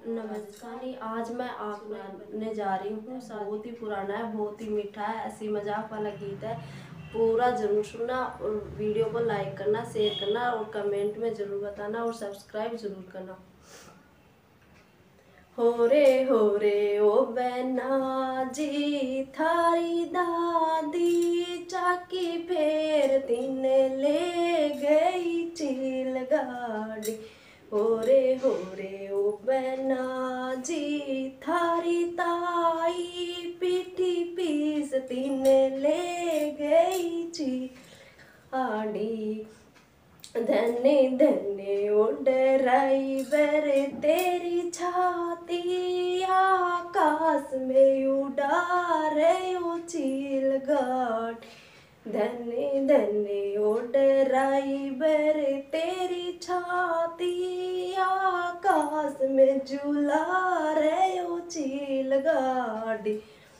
नमस्कार। आज मैं आप बनाने जा रही हूँ। बहुत ही पुराना है, बहुत ही मीठा है, हंसी मजाक वाला गीत है। पूरा जरूर सुनना और वीडियो को लाइक करना, शेयर करना और कमेंट में जरूर बताना और सब्सक्राइब जरूर करना। हो रे ओ बहना जी थारी दादी चाकी फेर दिन ले गई चील गाड़ी। हो रे ओ बहना जी थारी ताई पीठी पीस दिन ले गई चील गाड़ी। धन्य धन्य ओ ड्राइवर तेरी छाती आकाश में उड़ा रहे ओ चील गाड़ी। धन्य धन्य ओ ड्राइवर तेरी छाती आकाश में झूला रहे ओ चील गाड़ी।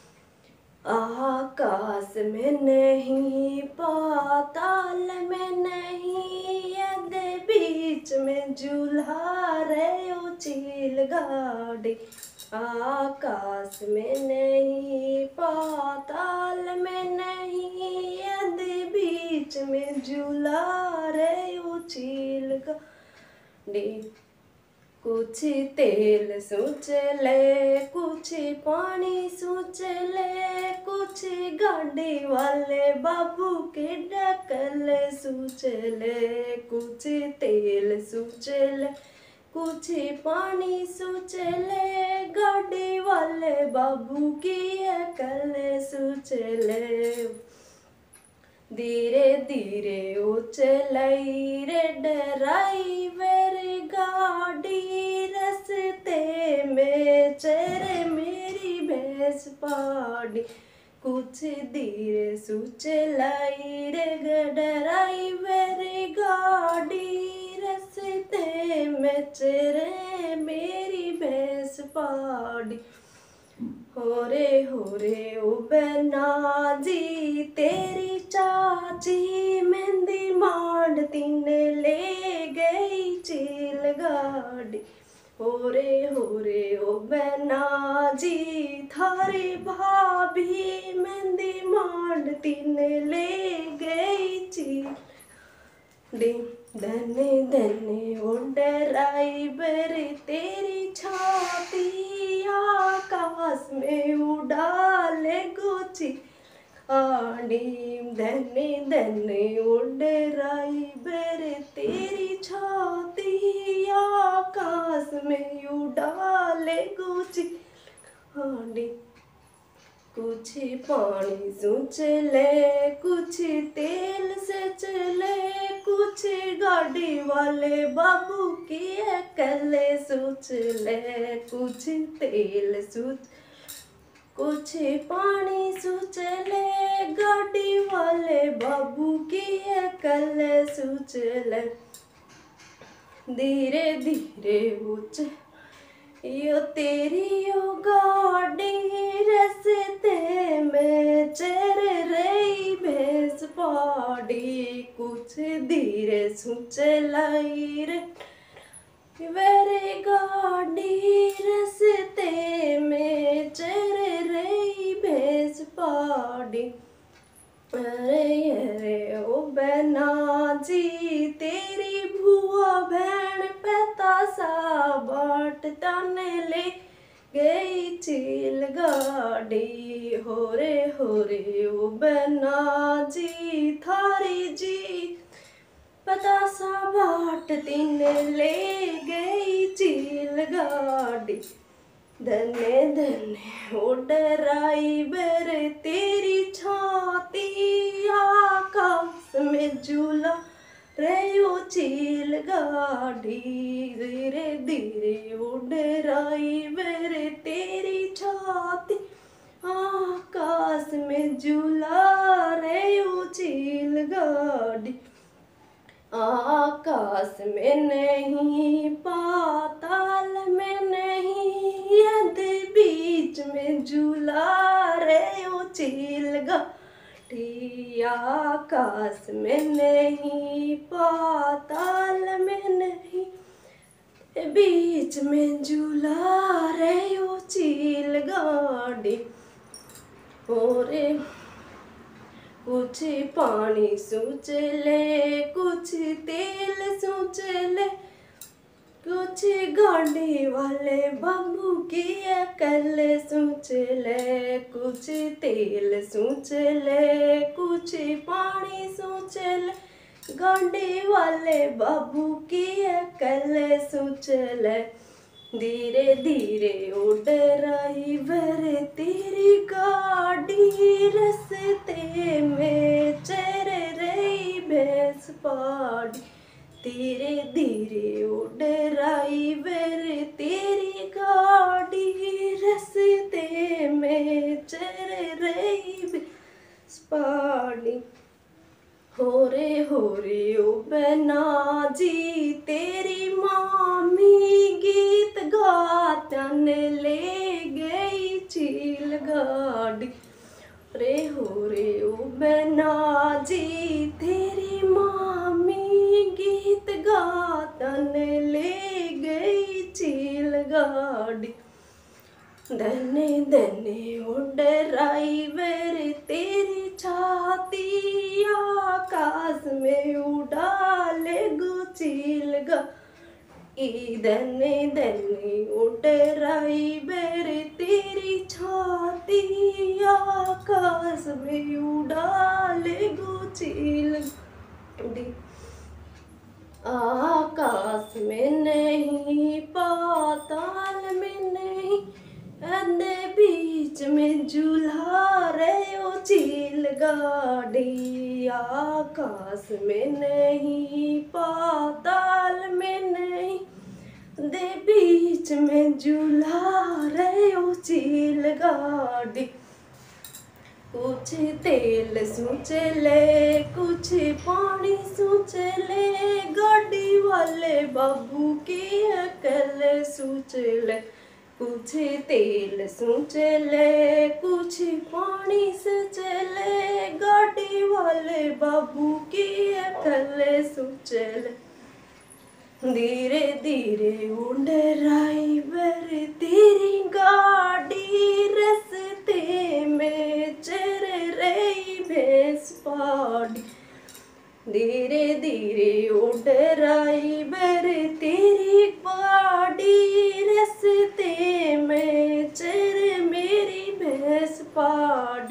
आकाश में नहीं पाताल में नहीं यदि बीच में झूला रहे ओ चील गाड़ी। आकाश में नहीं पाताल में नहीं यदि बीच में झूला रहे ओ चील गाड़ी। कुछ तेल सोच ले कुछ पानी सोच ले कुछ गाड़ी वाले बाबू के डकल सोच ले। कुछ तेल सोच ले कुछ पानी सोच ले गाड़ी वाले बाबू की अकल सोच ले। धीरे धीरे ओ चलाई रे ड्राइवर गाड़ी रस्ते में चरे मेरी भैंस पाड़ी। कुछ धीरे सु चलाई रे ड्राइवर गाड़ी रस्ते में चरे मेरी भैंस पाड़ी। हो रे ओ बहना जी तेरी चाची मेहंदी मांडती ने ले गई चील गाड़ी। हो रे ओ बहना जी थारी भाभी मेहंदी मांडती ने ले गई चील। धन्य धन्य ओ ड्राइवर तेरी छाती आकाश में उड़ा ले गोची गाड़ी। धन्य धन्य ओ ड्राइवर तेरी छाती आकाश में उड़ा ले गोची गाड़ी। कुछ पानी से चले कुछ तेल से चले कुछ गाड़ी वाले बाबू की अकल सोच ले। कुछ तेल सोच कुछ पानी सोच ले गाड़ी वाले बाबू की अकल सोच ले। धीरे धीरे उच यो तेरी यो गाड़ी रस्ते में चर रही भैंस पाड़ी। कुछ धीरे सु चलाई रे वेरे गाड़ी रस्ते में चर रही भैंस पाड़ी। अरे ओ बहना जी तेरी बुआ बहन पैतासा बाट ताने ले गई चील गाड़ी। हो रे ओ बहना जी थारी जी पतासा बाट तीन ले गई चील गाड़ी। धन्य धन्य ओ ड्राइवर तेरी छाती आकाश में झूला रे ओ चील गाड़ी। धीरे धीरे ओ ड्राइवर तेरी छाती आकाश में झूला रे ओ चील गाड़ी। आकाश में नहीं पाताल में नहीं यदि बीच में झूला रे ओ चील गाड़ी। आकाश में नहीं पाताल में नहीं बीच में झूला रे ओ चील गाड़ी और कुछ पानी सूच ले, कुछ तेल सूच ले, कुछ गाड़ी वाले बाबू की अकल सूच ले, कुछ तेल सूच ले, कुछ पानी सूच ले, गाड़ी वाले बाबू की अकल सूच ले। धीरे धीरे उड़ रही वर तेरी गाड़ी, रस्ते में चर रही भैंस पाड़ी। धीरे धीरे उड़ रही वर तेरी गाड़ी, रस्ते में चर रही भैंस पाड़ी। हो रे ओ बना जी तेरी मामी, गीत गातन ले गई चील गाड़ी। हो रे ओ बना जी तेरी मामी, गीत गातन ले गई चील गाड़ी। धने धने उड़ रही वर तेरी छाती, आकाश में उड़ा ले गो चील गाड़ी। धने धने उड़ रही वर तेरी छाती, आकाश में उड़ा ले गो चील गाड़ी। आकाश में नहीं पाताल में नहीं, अंधे बीच में झूला रे ओ चील गाड़ी। आकाश में नहीं पाताल में नहीं, अंधे बीच में झूला रे ओ चील गाड़ी। कुछ तेल सूच ले, कुछ पानी सूच ले, गाड़ी वाले बाबू की अकल सूच ले। कुछ तेल सूच ले, कुछ पानी सूच ले, गाड़ी वाले बाबू की अकल सूच ले। धीरे धीरे उड़ रही वर तेरी गाड़ी, रस्ते में चर रही भैंस पाड़ी। धीरे धीरे उड़ रही वर तेरी गाड़ी, रस्ते में चर मेरी भैंस पाड़ी।